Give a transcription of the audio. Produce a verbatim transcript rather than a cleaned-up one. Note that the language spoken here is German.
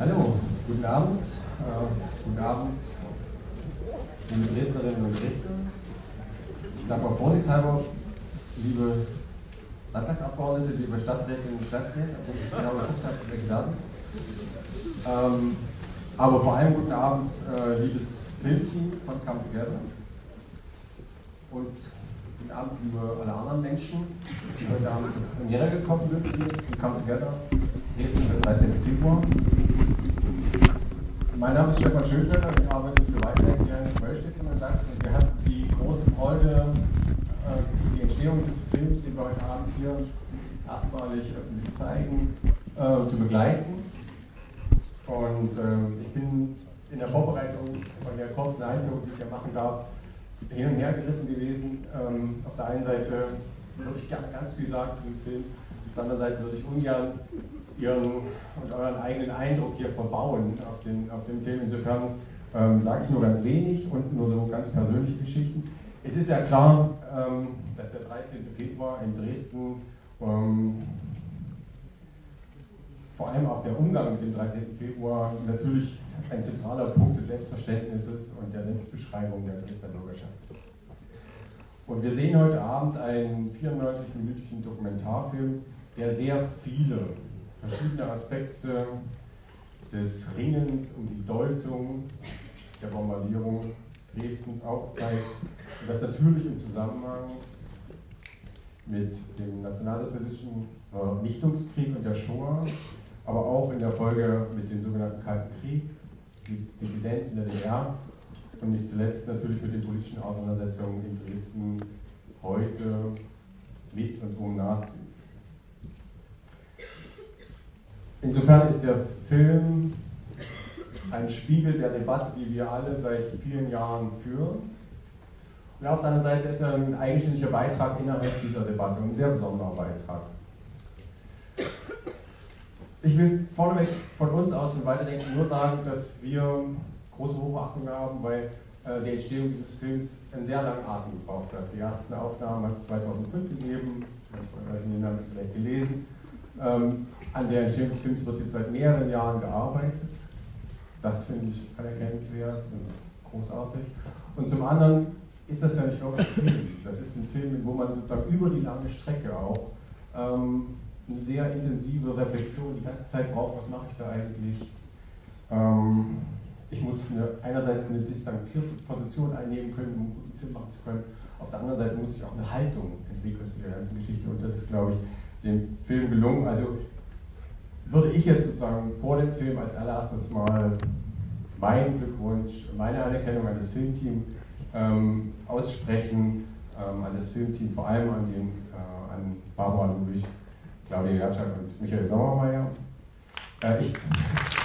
Hallo, guten Abend. Äh, guten Abend, liebe Dresdnerinnen und Dresdner. Ich sage mal vorsichtshalber, liebe Landtagsabgeordnete, liebe Stadträtinnen und Stadträte, obwohl ich genau geguckt habe, welche Daten. Ähm, aber vor allem guten Abend, äh, liebes Filmteam von Come Together. Und guten Abend, liebe alle anderen Menschen, die heute Abend zur Premiere gekommen sind, hier in Come Together, Dresden, der dreizehnten Februar. Mein Name ist Stefan Schönfelder, ich arbeite für Weiterdenk hier in Möllstedt in Sachsen und wir hatten die große Freude, die Entstehung des Films, den wir heute Abend hier erstmalig öffentlich zeigen, äh, zu begleiten. Und äh, ich bin in der Vorbereitung von der kurzen Einführung, die ich hier machen darf, hin und her gerissen gewesen. Ähm, auf der einen Seite würde ich gerne ganz viel sagen zu dem Film, auf der anderen Seite würde ich ungern Ihren und euren eigenen Eindruck hier verbauen auf den, auf den Film. Insofern ähm, sage ich nur ganz wenig und nur so ganz persönliche Geschichten. Es ist ja klar, ähm, dass der dreizehnte Februar in Dresden ähm, vor allem auch der Umgang mit dem dreizehnten Februar natürlich ein zentraler Punkt des Selbstverständnisses und der Selbstbeschreibung der Dresdner Bürgerschaft ist. Und wir sehen heute Abend einen vierundneunzig-minütigen Dokumentarfilm, der sehr viele verschiedene Aspekte des Ringens um die Deutung der Bombardierung Dresdens aufzeigt und das natürlich im Zusammenhang mit dem nationalsozialistischen Vernichtungskrieg und der Shoah, aber auch in der Folge mit dem sogenannten Kalten Krieg, die Dissidenz in der D D R und nicht zuletzt natürlich mit den politischen Auseinandersetzungen in Dresden heute mit und um Nazis. Insofern ist der Film ein Spiegel der Debatte, die wir alle seit vielen Jahren führen. Und auf der anderen Seite ist er ein eigenständiger Beitrag innerhalb dieser Debatte, ein sehr besonderer Beitrag. Ich will vorneweg von uns aus und Weiterdenken nur sagen, dass wir große Hochachtung haben, weil äh, die Entstehung dieses Films einen sehr langen Atem gebraucht hat. Die ersten Aufnahmen hat es zweitausendfünf gegeben, manche haben es vielleicht gelesen. Ähm, an der Entstehung des Films wird jetzt seit mehreren Jahren gearbeitet. Das finde ich anerkennenswert und großartig. Und zum anderen ist das ja nicht nur ein Film. Das ist ein Film, wo man sozusagen über die lange Strecke auch ähm, eine sehr intensive Reflexion die ganze Zeit braucht, was mache ich da eigentlich? Ähm, ich muss eine, einerseits eine distanzierte Position einnehmen können, um einen guten Film machen zu können. Auf der anderen Seite muss ich auch eine Haltung entwickeln zu der ganzen Geschichte und das ist, glaube ich, dem Film gelungen. Also würde ich jetzt sozusagen vor dem Film als allererstes mal meinen Glückwunsch, meine Anerkennung an das Filmteam ähm, aussprechen, ähm, an das Filmteam, vor allem an, den, äh, an Barbara Ludwig, Claudia Jatschak und Michael Sommermeier. Äh, ich